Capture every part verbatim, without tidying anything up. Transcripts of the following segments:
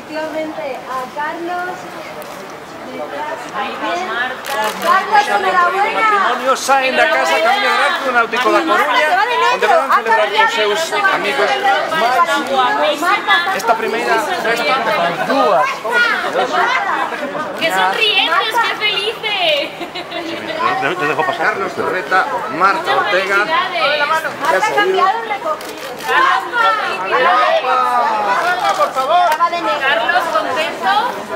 efectivamente a Carlos. Ahí va Marta. Carlos, enhorabuena. Matrimonio saen da casa Camiño Gran Club Náutico da Coruña, onde van celebrar con seus amigos esta primeira festa con dúas. ¡Qué sonrientes, qué felices! Te dejo pasar. Carlos Torreta, Marta Ortega. Marta ha cambiado el recogido. Por favor. Carlos, contento.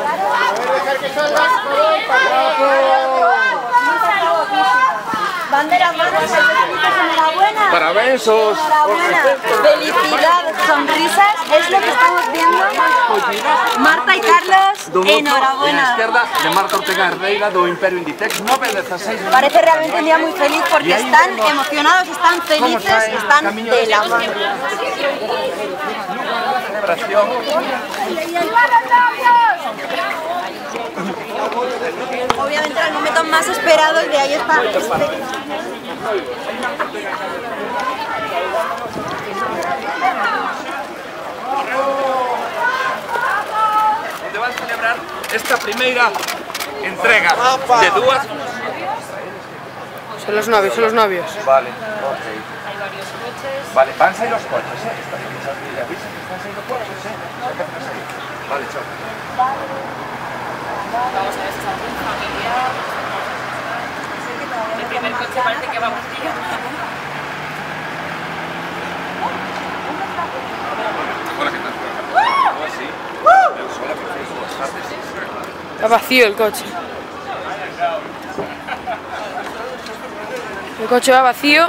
Bandera Marta, enhorabuena. Parabéns os. Felicidad, sonrisas, es lo que estamos viendo. Marta y Carlos, enhorabuena. En izquierda de Marta Ortega Herreira do Imperio Inditex nove dieciséis. Parece realmente un día muy feliz porque están emocionados, están felices, están de la mano. Celebración. Obviamente era el momento más esperado y de ahí está este. Onde van celebrar esta primeira entrega de dúas. Son los novios, son los novios. Vale, ok. Vale, van a salir los coches, ¿eh? Están saliendo coches, ¿eh? Vale, chao. Vamos a ver si es algún familiar. El primer coche parece que va un día. Hola, ¿qué tal? Así. Está vacío el coche. El coche va vacío.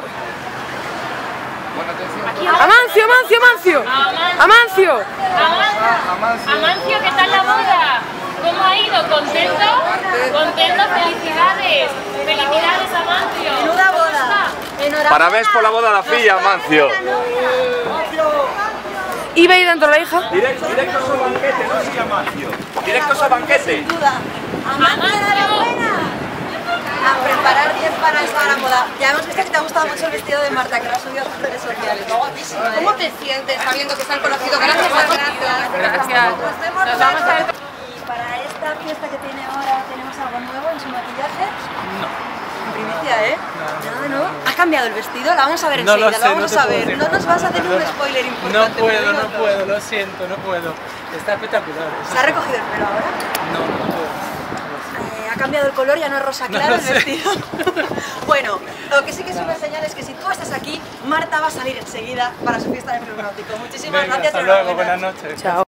Amancio, Amancio, Amancio. Amancio. Amancio. Amancio, ¿qué tal la boda? ¿Cómo ha ido? ¿Contento? ¿Contento? ¡Felicidades! ¡Felicidades, Amancio! Menuda boda. Enhorabuena. Parabéns pola boda da filla, Amancio. Iba a ir dentro la hija. Directo, directos ao banquete, non sei Amancio. Directos ao banquete. Sin duda. Amancio, enhorabuena. A preparar diez para esta gran boda. Ya hemos visto que te ha gustado mucho el vestido de Marta, que lo has subido a tus redes sociales. Guapísima, ¿eh? ¿Cómo te sientes sabiendo que se han conocido? Gracias, gracias. Gracias. Nos vamos a ver. Y para esta fiesta que tiene ahora, ¿tenemos algo nuevo en su maquillaje? No. En primicia, ¿eh? No, no. ¿Ha cambiado el vestido? La vamos a ver enseguida, lo, sé, lo vamos no a ver. decir. No nos vas a hacer Perdona. un spoiler importante. No puedo, pero no digo puedo, lo siento, no puedo. Está espectacular. ¿Se ha recogido el pelo ahora? No, no puedo. Eh, ha cambiado el color, ya no es rosa claro No el sé. vestido. Bueno, lo que sí que es una señal es que si tú estás aquí, Marta va a salir enseguida para su fiesta de Club Náutico. Muchísimas Venga, gracias. hasta luego, enhorabuena. buenas noches. Chao.